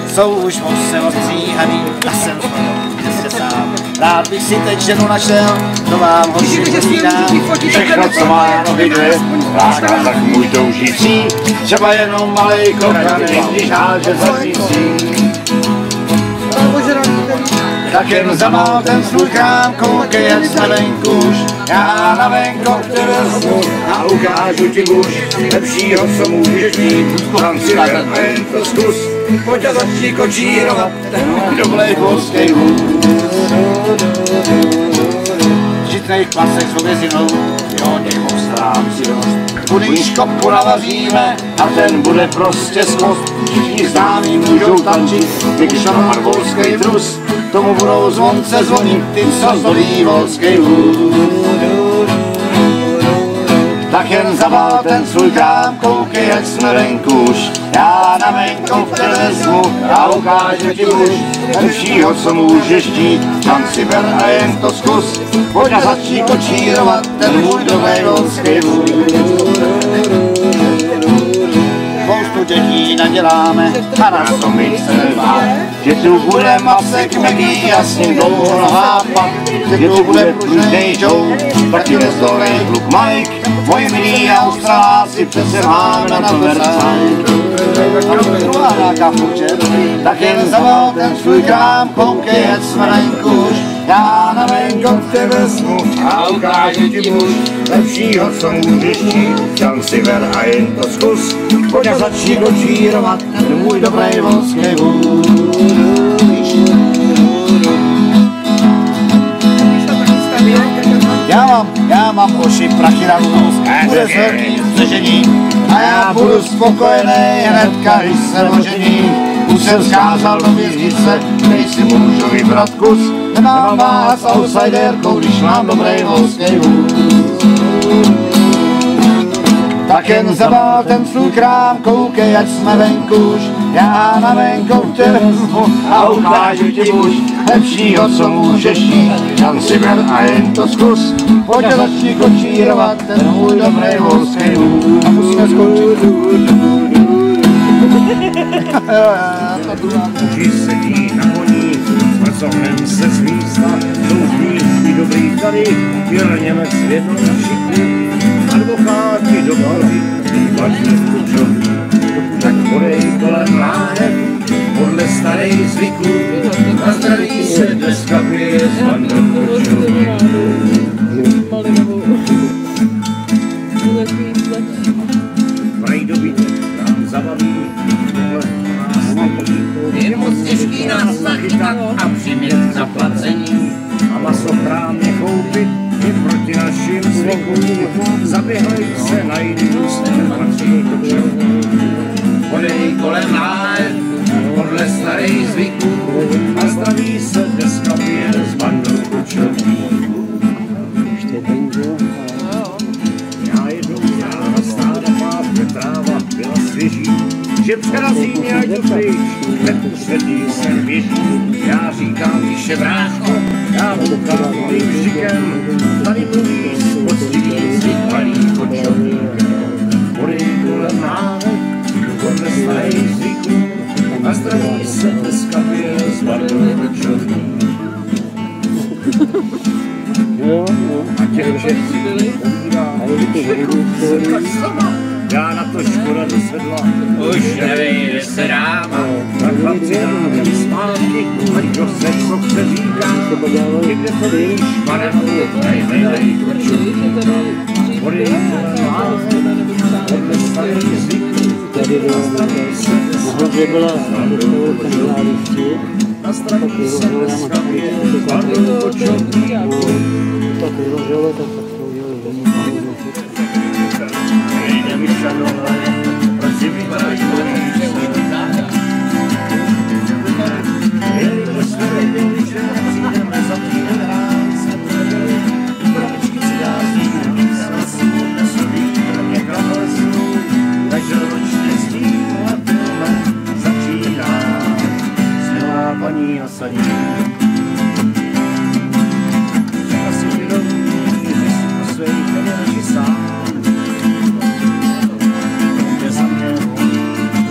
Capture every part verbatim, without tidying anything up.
jsou už moc ostříhaný a jsem jste sám. Rád bych si teď ženu našel, to vám hoši povídám. Všechno, co má nohy dvě, láká tak můj toužící, třeba jenom malej kokaný, když háže za řící. Tak jen zamal ten svůj krám, koukej, jak jsi na venkuš. Já na venkov tě vezmu a ukážu ti muž lepšího, co můžeš mít. Tam si jen to zkus, pojď a začni kočírovat ten doblej polskej hůz. V žitných klasech s ovězinou, jo, těch obstarám si dost. Budíš kopu navaříme a ten bude prostě skost. Všichni známí můžou tančit, když tam má volskej trus. Tomu budou zvonce zvonit, ty co zdolí volskej hůz. Tak jen zabal ten svůj krám, koukej, jak jsme venku už. Já na venkov tě vezmu a ukážu ti muž lepšího, co můžeš chtít. Šanci ber a jen to zkus, pojď a začni kočírovat ten můj dobrý volskej hůz. Spoustu dětí naděláme a na to my chceme dbát, že tu bude masek megý a s ním dlouho nohápat, že tu bude pružnej Joe, taky nezdolnej kluk Mike, moji milí Australáci přece máme na to Versailles. Tak jen zaval ten svůj krám, koukej, jak jsme na kuš. Já na venkov tě vezmu a ukážu ti muž lepšího, co můžeš chtít. Šanci ver a jen to zkus, pojď a začni kočírovat ten můj dobrý volskej hůz. Já mám, já mám oši prachy na nos, bude s velkým zdržením a já budu spokojený hnedka, když se ožením. Už jsem zkázal do věznice,nej si můžu vybrat kus, nemám váhat s outsiderkou, když mám dobrý volskej hůz. Tak jen zabal ten svůj krám, koukej, jak jsme venkuš. Já na venkov tě vezmu a ukážu ti muž lepšího, co můžeš jít. Jan si ber a jen to zkus, pojď a začni kočírovat ten můj dobrý volskej hůz. A musíme skončit. Muži sedí na koní, smrzohnem se z místa, soudní i dobrý tady, věrněme světlo všichni, advokáti do bazy, vážně klučovní, tak podej kolem láhev, podle starých zvyků, a zdraví se dneska pije s bandou klučovní. Vraj dobytek nám zabaví, je moc těžký nás nachytat a přimět zaplacení. A maso právně koupit je proti našim zvykům. Zaběhlej se najdi ústem patří kočovní. Podej kolem láhev podle starých zvyků a zdraví se dneska pije s bandou kočovní. Já jednou rána stáda pávě tráva byla svěží, že přerazí mě ať to pryč, hned usvědí sem běží. Já říkám, tiše brácho, já koukám mým vždykem, tady mluví s poctivým svým malým kočovníkem. Podej kolem láhev podle starých zvyků a zdraví se dneska pije s bandou kočovní. A těch všetci byli, tak sama. Já na to škoda do sedla, už nevejde se dáma. Tak chlapci dáme zpátky, ať kdo se co chce říká. Někde to víš, pane, nejmejlej kočů. Podej kolem láhev, podle starých zvyků. A zdraví se a zdraví se dneska pije s bandou kočovní. Nejde mi šanové, proč si vypadáš mojí života? Jeli do světě, že přijdeme za týden rád se prodali. Promičky si já říkám, se si odnesují, kromě králesů. Takže ročně s tím letem začíná smělá paní Asaní. Řekla si vědomí, že si po svých nevěří sám.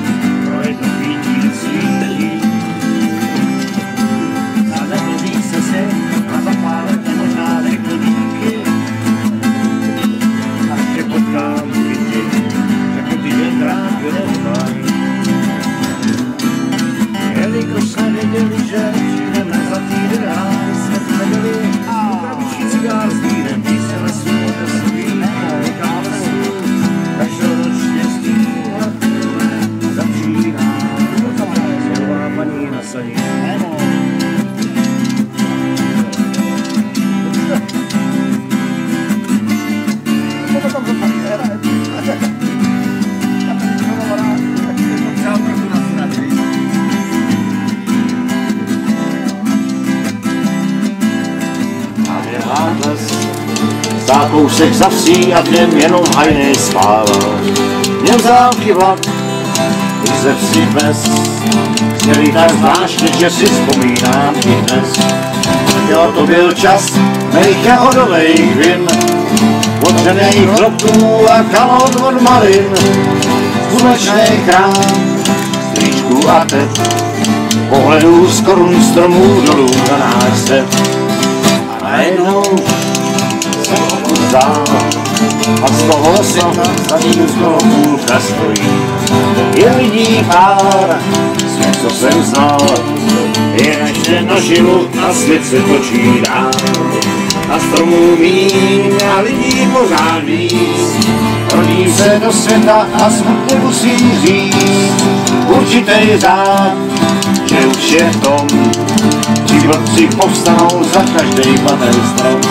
za kousek zavří a v něm jenom hajnej spával. Měl zámky vlak, i ze vsi dnes, sněli tak zvláštně, že si vzpomínám i dnes. Jo, to byl čas mých jahodovejch vin, otřených chlopků a kalot od malin, slunečnej krám, strýčků a tet, pohledů z korun stromů dolů na náš svět. A najednou jsem okus dál a z toho světa za ním skoro půlka stojí. Je lidí pár, svět, co jsem znal, je ještě na život a svět se točí dál. A stromů míň a lidí pořád víc, rodí se do světa a smutně musí říct určitej řád, že už je v tom, ti vlci povstanou za každej paten strom.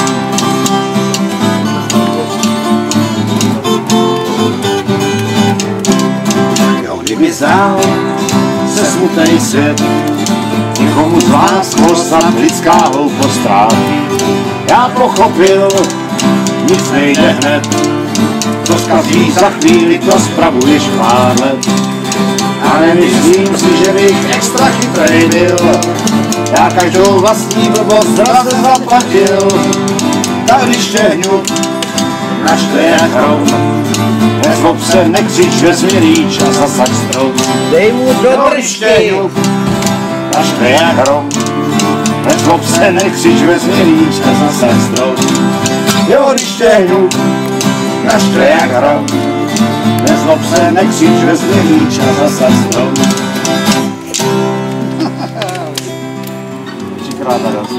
Jo, kdyby znal se smutnej svět, někomu z vás ho snad lidská hloupost trápí. Já pochopil, nic nejde hned, co zkazí za chvíli, to spravuješ pár let. A nemyslím si, že bych extra chytrej byl, já každou vlastní blbost zraze zaplatil. Tak když tě hňub naštve jak hrom, nezlob se, nekřič, vezmi rýč a zasaď strom. Dej mu do držky. Naštve jak hrom, nezlob se, nekřič, vezmi rýč a zasaď strom. Jo, když tě hňub naštve jak hrom, nezlob se, nekřič, vezmi rýč a zasaď strom. Třikrát naraz.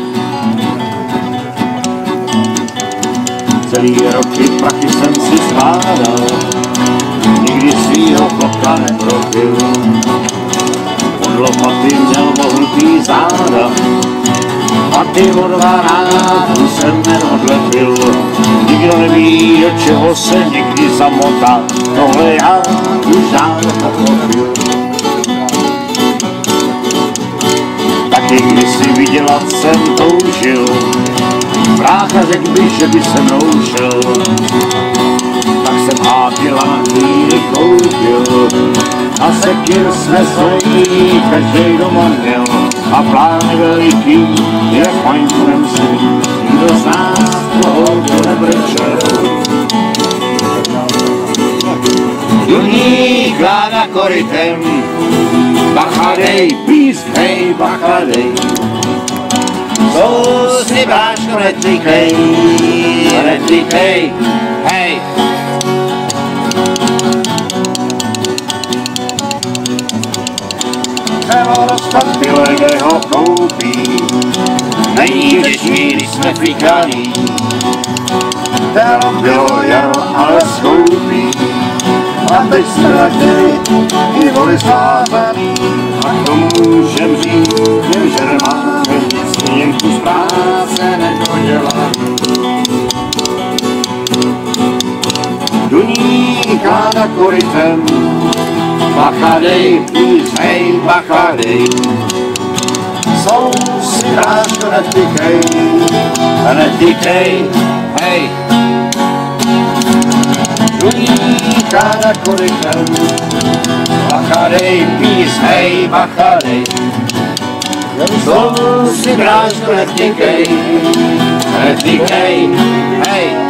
Celý roky prachy jsem si skládal, nikdy svýho chlopka neprokryl. Od lopaty měl mohlutý záda a ty od varáku jsem neodlepil. Nikdo neví, do čeho se někdy zamotá, tohle já už dávno pochopil. Taky kdysi vydělat jsem toužil, brácha řekl by, že by se mnou šel, tak jsem hápila na chvíli koupil a sekir jsme svojí každej doma měl a plány veliký, jak paňcem sní, nikdo z nás toho to nebrčel. Duní kláda korytem, bacha dej, pískej, bacha dej. Co si bráško netlikej, netlikej, hej. Nebo dostat bylé ho koupí, není těžší, když jsme flikaný. Télo bylo jaro, ale skoupí, a teď jsme letěli i vody svázaný. A k tomu můžem říct, jen že nemáme nic, jen kus práce nedodělá. Duní kláda korytem, bacha dej, písnej, bacha dej. Jsou si bráško netykej, netykej, hej. Duní kláda korytem, bacha dej, písnej, bacha dej. Jsou si bráško netykej, netykej, hej.